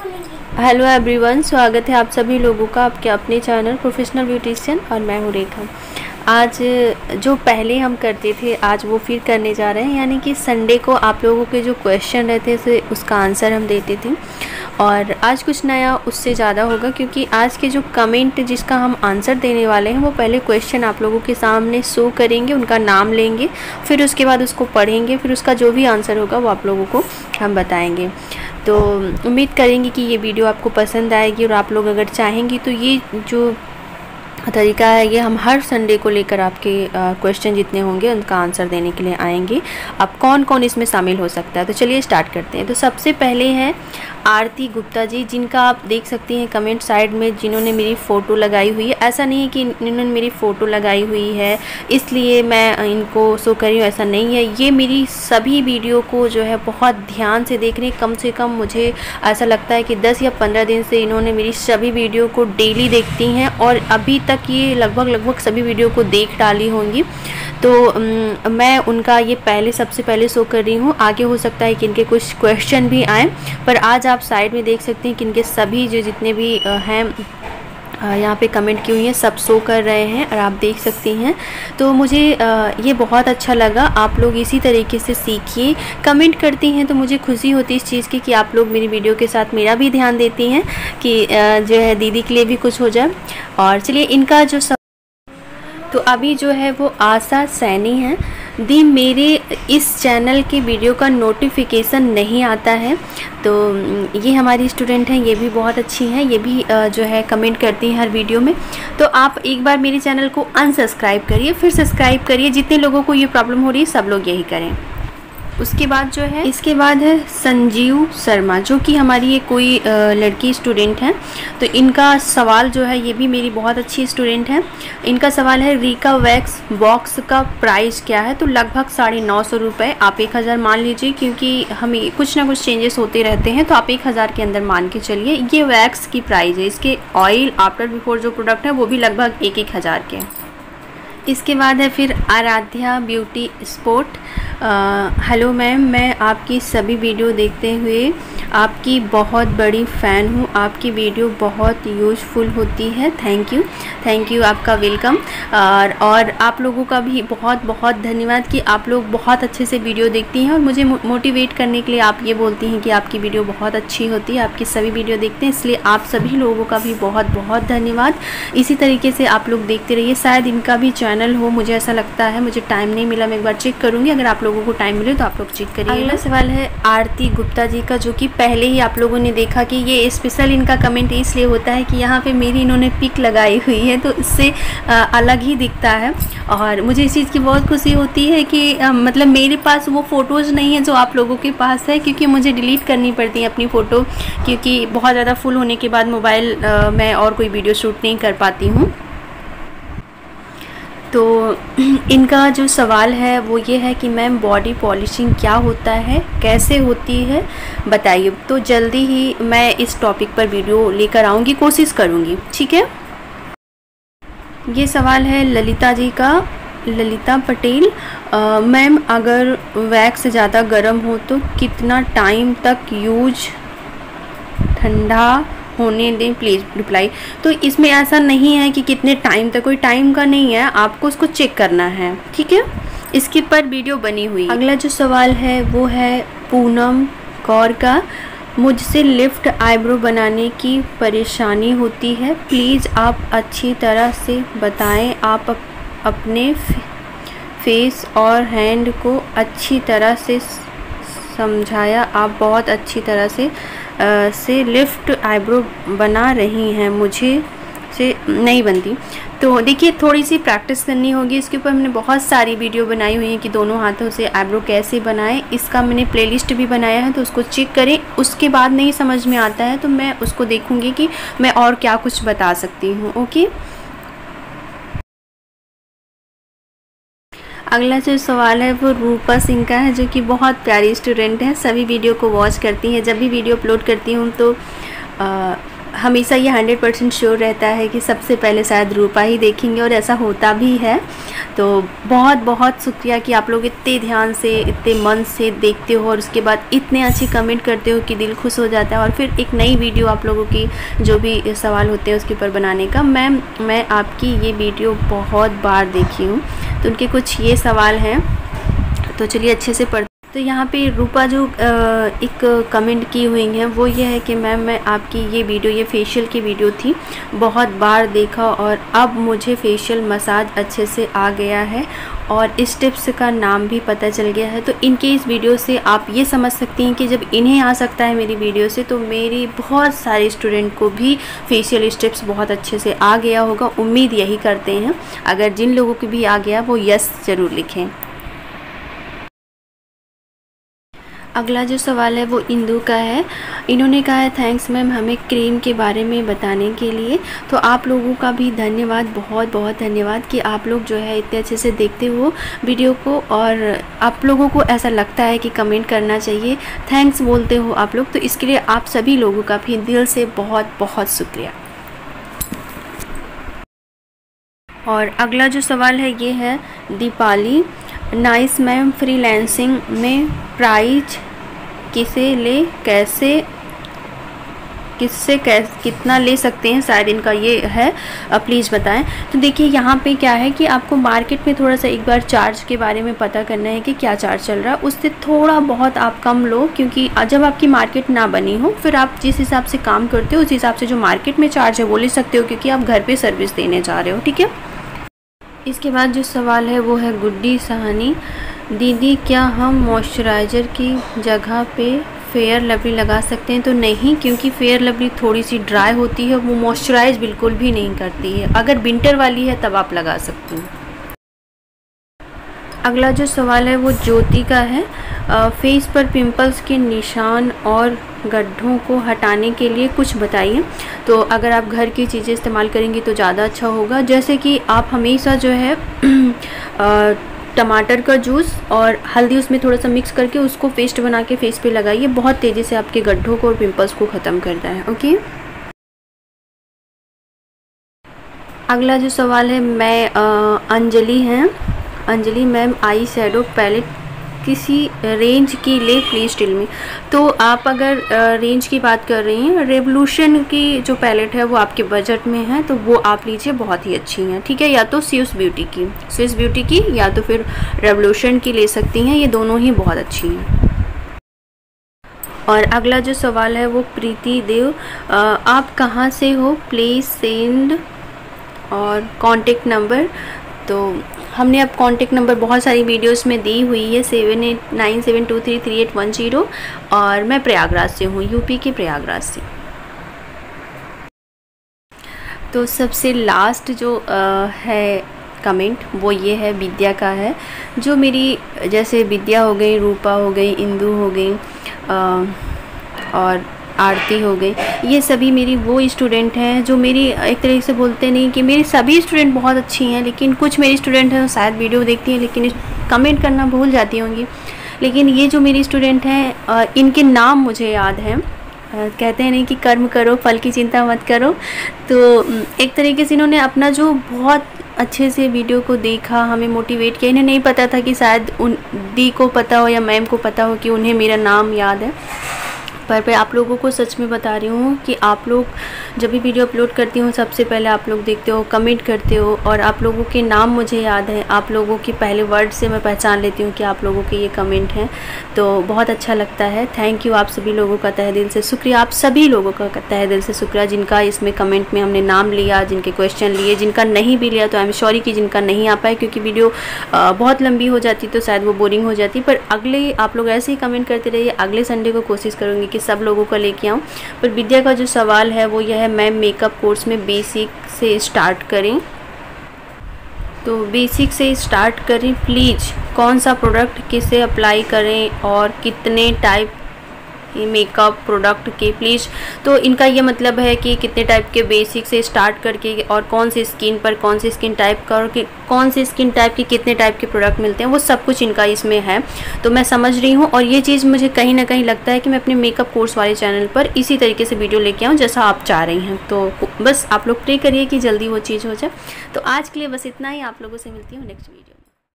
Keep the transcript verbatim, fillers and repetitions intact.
Hello everyone, स्वागत है आप सभी लोगों का आपके अपने चैनल प्रोफेशनल ब्यूटिशियन और मैं हूँ रेखा। आज जो पहले हम करते थे आज वो फिर करने जा रहे हैं, यानी कि संडे को आप लोगों के जो क्वेश्चन रहते थे उसका आंसर हम देते थे। और आज कुछ नया उससे ज़्यादा होगा, क्योंकि आज के जो कमेंट जिसका हम आंसर देने वाले हैं वो पहले क्वेश्चन आप लोगों के सामने शो करेंगे, उनका नाम लेंगे, फिर उसके बाद उसको पढ़ेंगे, फिर उसका जो भी आंसर होगा वो आप लोगों को हम बताएंगे। तो उम्मीद करेंगे कि ये वीडियो आपको पसंद आएगी, और आप लोग अगर चाहेंगी तो ये जो तरीका है ये हम हर संडे को लेकर आपके क्वेश्चन जितने होंगे उनका आंसर देने के लिए आएंगे। अब कौन कौन इसमें शामिल हो सकता है, तो चलिए स्टार्ट करते हैं। तो सबसे पहले हैं आरती गुप्ता जी, जिनका आप देख सकती हैं कमेंट साइड में, जिन्होंने मेरी फ़ोटो लगाई हुई है। ऐसा नहीं है कि इन्होंने मेरी फ़ोटो लगाई हुई है इसलिए मैं इनको शो कर रही हूँ, ऐसा नहीं है। ये मेरी सभी वीडियो को जो है बहुत ध्यान से देख रही हैं। कम से कम मुझे ऐसा लगता है कि दस या पंद्रह दिन से इन्होंने मेरी सभी वीडियो को डेली देखती हैं, और अभी तक ये लगभग लगभग सभी वीडियो को देख डाली होंगी। तो um, मैं उनका ये पहले सबसे पहले शो कर रही हूँ। आगे हो सकता है कि इनके कुछ क्वेश्चन भी आएँ, पर आज आप साइड में देख सकते हैं कि इनके सभी जो जितने भी uh, हैं uh, यहाँ पे कमेंट की हुई हैं सब शो कर रहे हैं, और आप देख सकती हैं। तो मुझे uh, ये बहुत अच्छा लगा। आप लोग इसी तरीके से सीखिए, कमेंट करती हैं तो मुझे खुशी होती है इस चीज़ की कि आप लोग मेरी वीडियो के साथ मेरा भी ध्यान देती हैं कि uh, जो है दीदी के लिए भी कुछ हो जाए। और चलिए इनका जो सब, तो अभी जो है वो आशा सैनी है। दी मेरे इस चैनल के वीडियो का नोटिफिकेशन नहीं आता है। तो ये हमारी स्टूडेंट हैं, ये भी बहुत अच्छी हैं, ये भी जो है कमेंट करती हैं हर वीडियो में। तो आप एक बार मेरे चैनल को अनसब्सक्राइब करिए, फिर सब्सक्राइब करिए। जितने लोगों को ये प्रॉब्लम हो रही है सब लोग यही करें। उसके बाद जो है इसके बाद है संजीव शर्मा, जो कि हमारी ये कोई लड़की स्टूडेंट है। तो इनका सवाल जो है, ये भी मेरी बहुत अच्छी स्टूडेंट है। इनका सवाल है रीका वैक्स बॉक्स का प्राइस क्या है। तो लगभग साढ़े नौ सौ रुपये, आप एक हज़ार मान लीजिए, क्योंकि हमें कुछ ना कुछ चेंजेस होते रहते हैं, तो आप एक हज़ार के अंदर मान के चलिए। ये वैक्स की प्राइस है। इसके ऑयल आफ्टर बिफोर जो प्रोडक्ट है वो भी लगभग एक एक हज़ार के हैं। इसके बाद है फिर Aaradhya beauty sport. Hello ma'am, मैं आपकी सभी वीडियो देखते हुए आपकी बहुत बड़ी फ़ैन हूँ। आपकी वीडियो बहुत यूज़फुल होती है। थैंक यू थैंक यू आपका वेलकम। और और आप लोगों का भी बहुत बहुत धन्यवाद कि आप लोग बहुत अच्छे से वीडियो देखती हैं और मुझे मोटिवेट करने के लिए आप ये बोलती हैं कि आपकी वीडियो बहुत अच्छी होती है, आपकी सभी वीडियो देखते हैं, इसलिए आप सभी लोगों का भी बहुत बहुत धन्यवाद। इसी तरीके से आप लोग देखते रहिए। शायद इनका भी चैनल हो, मुझे ऐसा लगता है, मुझे टाइम नहीं मिला, मैं एक बार चेक करूँगी। अगर आप लोगों को टाइम मिले तो आप लोग चेक करिए। अगला सवाल है आरती गुप्ता जी का, जो कि पहले ही आप लोगों ने देखा कि ये स्पेशल इनका कमेंट इसलिए होता है कि यहाँ पे मेरी इन्होंने पिक लगाई हुई है, तो इससे अलग ही दिखता है। और मुझे इस चीज़ की बहुत खुशी होती है कि आ, मतलब मेरे पास वो फ़ोटोज़ नहीं है जो आप लोगों के पास है, क्योंकि मुझे डिलीट करनी पड़ती है अपनी फ़ोटो, क्योंकि बहुत ज़्यादा फुल होने के बाद मोबाइल में और कोई वीडियो शूट नहीं कर पाती हूँ। तो इनका जो सवाल है वो ये है कि मैम बॉडी पॉलिशिंग क्या होता है, कैसे होती है, बताइए। तो जल्दी ही मैं इस टॉपिक पर वीडियो लेकर आऊँगी, कोशिश करूँगी, ठीक है। ये सवाल है ललिता जी का, ललिता पटेल। मैम अगर वैक्स ज़्यादा गर्म हो तो कितना टाइम तक यूज ठंडा होने दें, प्लीज़ रिप्लाई। तो इसमें ऐसा नहीं है कि कितने टाइम तक, कोई टाइम का नहीं है, आपको उसको चेक करना है, ठीक है। इसके पर वीडियो बनी हुई। अगला जो सवाल है वो है पूनम कौर का। मुझसे लिफ्ट आईब्रो बनाने की परेशानी होती है, प्लीज़ आप अच्छी तरह से बताएं। आप अप, अपने फेस और हैंड को अच्छी तरह से समझाया। आप बहुत अच्छी तरह से आ, से लिफ्ट आईब्रो बना रही हैं, मुझे से नहीं बनती। तो देखिए थोड़ी सी प्रैक्टिस करनी होगी। इसके ऊपर हमने बहुत सारी वीडियो बनाई हुई हैं कि दोनों हाथों से आईब्रो कैसे बनाएं। इसका मैंने प्लेलिस्ट भी बनाया है, तो उसको चेक करें। उसके बाद नहीं समझ में आता है तो मैं उसको देखूंगी कि मैं और क्या कुछ बता सकती हूँ, ओके। अगला जो सवाल है वो रूपा सिंह का है, जो कि बहुत प्यारी स्टूडेंट है, सभी वीडियो को वॉच करती हैं। जब भी वीडियो अपलोड करती हूँ तो आ, हमेशा ये हंड्रेड परसेंट श्योर रहता है कि सबसे पहले शायद रूपा ही देखेंगे, और ऐसा होता भी है। तो बहुत बहुत शुक्रिया कि आप लोग इतने ध्यान से, इतने मन से देखते हो और उसके बाद इतने अच्छे कमेंट करते हो कि दिल खुश हो जाता है। और फिर एक नई वीडियो आप लोगों की जो भी सवाल होते हैं उसके ऊपर बनाने का। मैम मैं आपकी ये वीडियो बहुत बार देखी हूँ, तो उनके कुछ ये सवाल हैं, तो चलिए अच्छे से पढ़। तो यहाँ पे रूपा जो एक कमेंट की हुई हैं वो ये है कि मैम मैं आपकी ये वीडियो, ये फेशियल की वीडियो थी, बहुत बार देखा और अब मुझे फेशियल मसाज अच्छे से आ गया है और इस टिप्स का नाम भी पता चल गया है। तो इनके इस वीडियो से आप ये समझ सकती हैं कि जब इन्हें आ सकता है मेरी वीडियो से, तो मेरी बहुत सारे स्टूडेंट को भी फेशियल टिप्स बहुत अच्छे से आ गया होगा। उम्मीद यही करते हैं। अगर जिन लोगों को भी आ गया वो यस ज़रूर लिखें। अगला जो सवाल है वो इंदु का है। इन्होंने कहा है थैंक्स मैम हमें क्रीम के बारे में बताने के लिए। तो आप लोगों का भी धन्यवाद, बहुत बहुत धन्यवाद कि आप लोग जो है इतने अच्छे से देखते हो वीडियो को और आप लोगों को ऐसा लगता है कि कमेंट करना चाहिए, थैंक्स बोलते हो आप लोग। तो इसके लिए आप सभी लोगों का भी दिल से बहुत बहुत शुक्रिया। और अगला जो सवाल है ये है दीपाली। नाइस मैम फ्रीलांसिंग में प्राइज किसे ले कैसे किससे कैस कितना ले सकते हैं, शायद इनका ये है, प्लीज़ बताएं। तो देखिए यहाँ पे क्या है कि आपको मार्केट में थोड़ा सा एक बार चार्ज के बारे में पता करना है कि क्या चार्ज चल रहा है, उससे थोड़ा बहुत आप कम लो, क्योंकि जब आपकी मार्केट ना बनी हो फिर आप जिस हिसाब से काम करते हो उस हिसाब से जो मार्केट में चार्ज है वो ले सकते हो, क्योंकि आप घर पर सर्विस देने जा रहे हो। ठीक है। इसके बाद जो सवाल है वो है गुड्डी सहानी। दीदी क्या हम मॉइस्चराइज़र की जगह पे फेयर लवली लगा सकते हैं? तो नहीं, क्योंकि फेयर लवली थोड़ी सी ड्राई होती है, वो मॉइस्चराइज बिल्कुल भी नहीं करती है। अगर विंटर वाली है तब आप लगा सकती हैं। अगला जो सवाल है वो ज्योति का है। आ, फेस पर पिंपल्स के निशान और गड्ढों को हटाने के लिए कुछ बताइए। तो अगर आप घर की चीज़ें इस्तेमाल करेंगी तो ज़्यादा अच्छा होगा, जैसे कि आप हमेशा जो है आ, टमाटर का जूस और हल्दी उसमें थोड़ा सा मिक्स करके उसको पेस्ट बना के फेस पे लगाइए, बहुत तेज़ी से आपके गड्ढों को और पिंपल्स को ख़त्म करता है। ओके। अगला जो सवाल है मैं आ, अंजलि हैं। Anjali ma'am eye shadow palette किसी रेंज की ले प्लीज़ टेल मी। तो आप अगर रेंज की बात कर रही हैं, रेवोल्यूशन की जो पैलेट है वो आपके बजट में है तो वो आप लीजिए, बहुत ही अच्छी हैं। ठीक है, या तो स्विस ब्यूटी की स्विस ब्यूटी की या तो फिर रेवोल्यूशन की ले सकती हैं, ये दोनों ही बहुत अच्छी हैं। और अगला जो सवाल है वो प्रीति देव। आप कहाँ से हो, प्लीज़ सेंड और कॉन्टेक्ट नंबर। तो हमने अब कॉन्टेक्ट नंबर बहुत सारी वीडियोस में दी हुई है, seven eight nine seven two three three eight one zero, और मैं प्रयागराज से हूँ, यूपी के प्रयागराज से। तो सबसे लास्ट जो आ, है कमेंट वो ये है विद्या का है, जो मेरी जैसे विद्या हो गई, रूपा हो गई, इंदु हो गई और आरती हो गई, ये सभी मेरी वो स्टूडेंट हैं जो मेरी एक तरीके से बोलते नहीं कि मेरी सभी स्टूडेंट बहुत अच्छी हैं, लेकिन कुछ मेरी स्टूडेंट हैं शायद वीडियो देखती हैं लेकिन कमेंट करना भूल जाती होंगी। लेकिन ये जो मेरी स्टूडेंट हैं इनके नाम मुझे याद हैं। कहते हैं नहीं कि कर्म करो फल की चिंता मत करो। तो एक तरीके से इन्होंने अपना जो बहुत अच्छे से वीडियो को देखा, हमें मोटिवेट किया। इन्हें नहीं पता था कि शायद उन दी को पता हो या मैम को पता हो कि उन्हें मेरा नाम याद है, पर मैं आप लोगों को सच में बता रही हूँ कि आप लोग जब भी वीडियो अपलोड करती हूँ सबसे पहले आप लोग देखते हो, कमेंट करते हो, और आप लोगों के नाम मुझे याद है। आप लोगों के पहले वर्ड से मैं पहचान लेती हूँ कि आप लोगों के ये कमेंट हैं, तो बहुत अच्छा लगता है। थैंक यू आप सभी लोगों का तहे दिल से शुक्रिया, आप सभी लोगों का तहे दिल से शुक्रिया जिनका इसमें कमेंट में हमने नाम लिया, जिनके क्वेश्चन लिए, जिनका नहीं भी लिया तो आई एम सॉरी कि जिनका नहीं आ पाए, क्योंकि वीडियो बहुत लंबी हो जाती तो शायद वो बोरिंग हो जाती। पर अगले आप लोग ऐसे ही कमेंट करते रहिए, अगले संडे को कोशिश करूँगी कि सब लोगों को लेके आऊँ। पर विद्या का जो सवाल है वो यह है, मैम मेकअप कोर्स में बेसिक से स्टार्ट करें। तो बेसिक से स्टार्ट करें प्लीज़, कौन सा प्रोडक्ट किसे अप्लाई करें और कितने टाइप मेकअप प्रोडक्ट के प्लीज़। तो इनका ये मतलब है कि कितने टाइप के बेसिक से स्टार्ट करके और कौन सी स्किन पर कौन सी स्किन टाइप का और कि कौन सी स्किन टाइप के कितने टाइप के प्रोडक्ट मिलते हैं, वो सब कुछ इनका इसमें है। तो मैं समझ रही हूँ और ये चीज़ मुझे कहीं ना कहीं लगता है कि मैं अपने मेकअप कोर्स वाले चैनल पर इसी तरीके से वीडियो लेके आऊँ जैसा आप चाह रही हैं। तो बस आप लोग प्रे करिए कि जल्दी वो चीज़ हो जाए। तो आज के लिए बस इतना ही, आप लोगों से मिलती हूँ नेक्स्ट वीडियो।